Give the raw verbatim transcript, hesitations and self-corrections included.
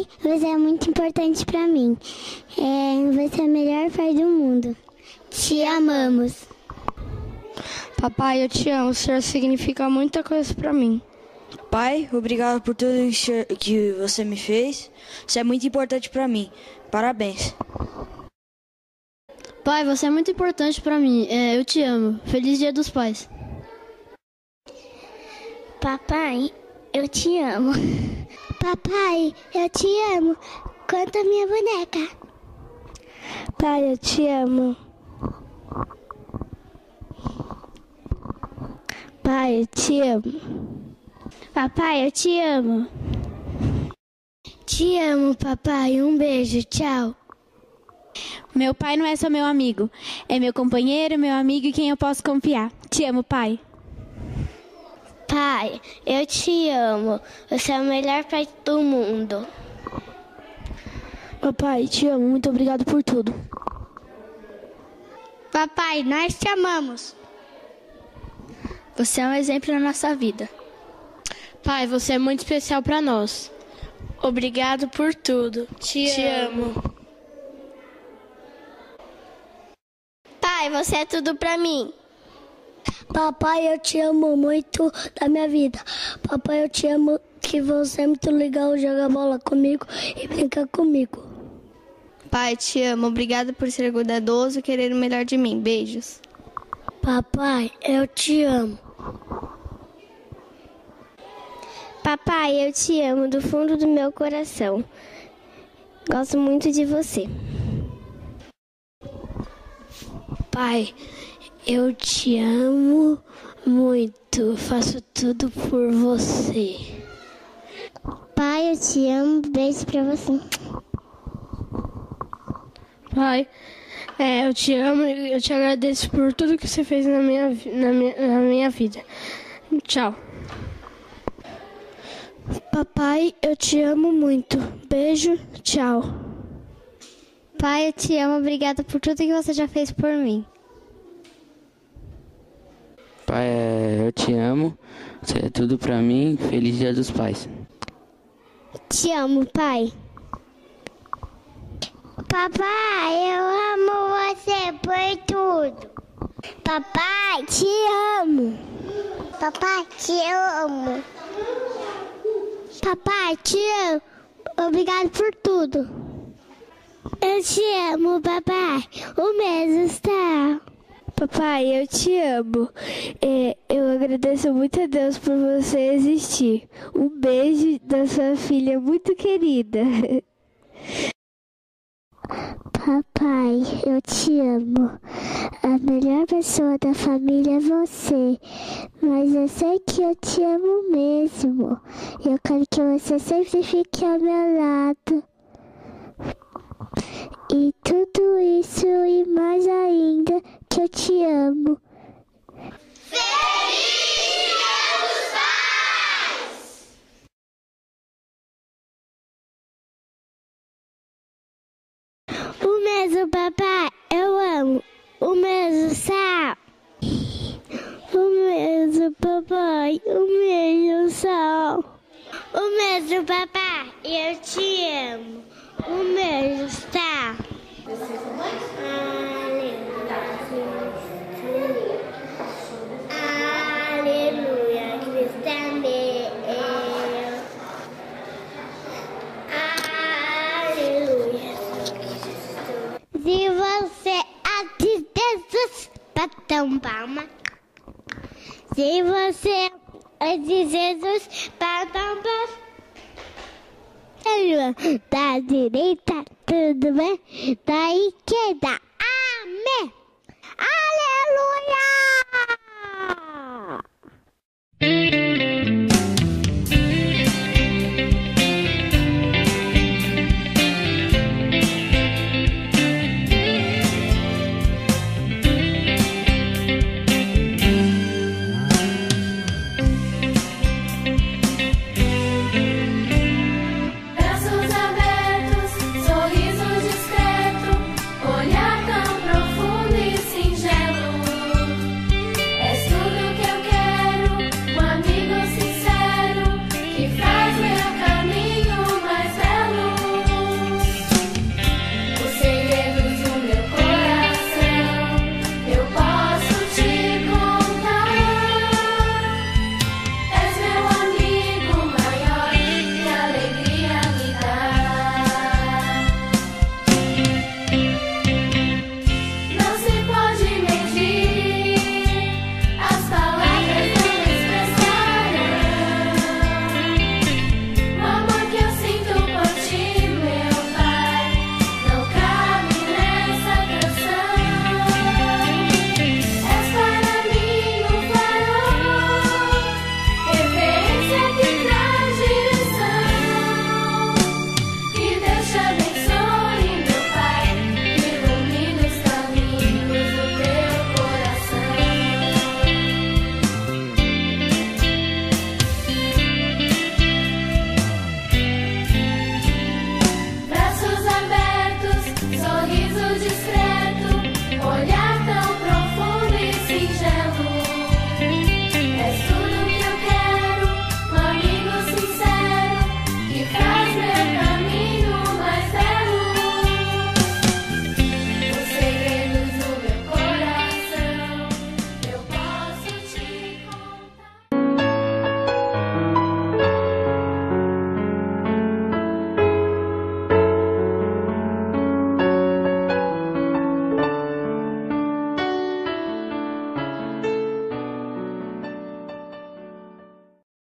Papai, você é muito importante para mim. É, você é o melhor pai do mundo. Te amamos. Papai, eu te amo. O senhor significa muita coisa para mim. Pai, obrigado por tudo que você me fez. Você é muito importante para mim. Parabéns. Pai, você é muito importante para mim. É, eu te amo. Feliz Dia dos Pais. Papai, eu te amo. Papai, eu te amo. Quanto a minha boneca. Pai, eu te amo. Pai, eu te amo. Papai, eu te amo. Te amo, papai. Um beijo. Tchau. Meu pai não é só meu amigo. É meu companheiro, meu amigo e quem eu posso confiar. Te amo, pai. Pai, eu te amo. Você é o melhor pai do mundo. Papai, te amo. Muito obrigado por tudo. Papai, nós te amamos. Você é um exemplo na nossa vida. Pai, você é muito especial para nós. Obrigado por tudo. Te, te amo. amo. Pai, você é tudo para mim. Papai, eu te amo muito da minha vida. Papai, eu te amo que você é muito legal, jogar bola comigo e brincar comigo. Pai, te amo. Obrigado por ser cuidadoso e querer o melhor de mim. Beijos. Papai, eu te amo. Papai, eu te amo do fundo do meu coração. Gosto muito de você. Pai, eu te amo muito. Faço tudo por você. Pai, eu te amo. Beijo pra você. Pai, é, eu te amo e eu te agradeço por tudo que você fez na minha, na minha, na minha vida. Tchau. Papai, eu te amo muito. Beijo, tchau. Pai, eu te amo. Obrigada por tudo que você já fez por mim. Pai, eu te amo. Você é tudo pra mim. Feliz Dia dos Pais. Te amo, pai. Papai, eu amo você por tudo. Papai, te amo. Papai, te amo. Papai, te amo. Obrigado por tudo. Eu te amo, papai. Um beijo, tá? Papai, eu te amo. É, eu agradeço muito a Deus por você existir. Um beijo da sua filha muito querida. Papai, eu te amo. A melhor pessoa da família é você. Mas eu sei que eu te amo mesmo. Eu quero que você sempre fique ao meu lado. E tudo isso e mais ainda, que eu te amo. Feliz Dia dos Pais! O mesmo, papai, eu amo. O mesmo, sal. O mesmo, papai, o mesmo, sal. O mesmo, papai, eu te amo. O mesmo, sal. Aleluia, Cristo é meu. Aleluia. Se você é de Jesus, bata um palma. Se você é de Jesus, bata um palma. Da direita, tudo bem? Da esquerda.